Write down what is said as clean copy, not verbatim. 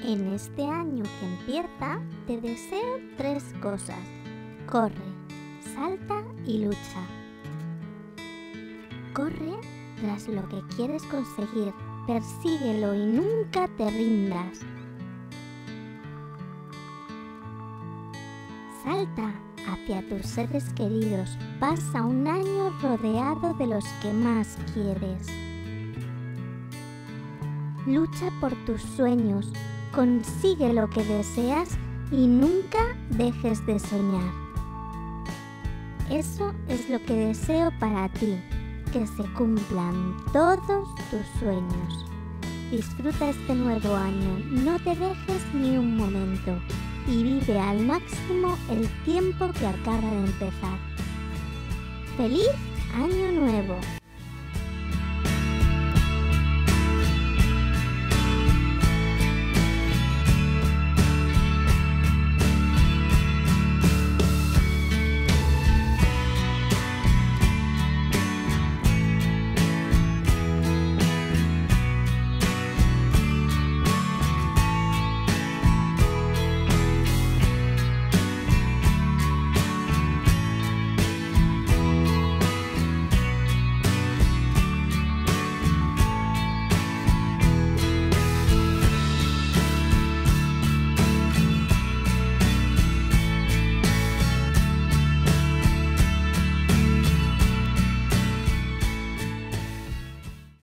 En este año que empieza, te deseo 3 cosas. Corre, salta y lucha. Corre tras lo que quieres conseguir, persíguelo y nunca te rindas. Salta hacia tus seres queridos, pasa un año rodeado de los que más quieres. Lucha por tus sueños, consigue lo que deseas y nunca dejes de soñar. Eso es lo que deseo para ti, que se cumplan todos tus sueños. Disfruta este nuevo año, no te dejes ni un momento y vive al máximo el tiempo que acaba de empezar. ¡Feliz Año Nuevo!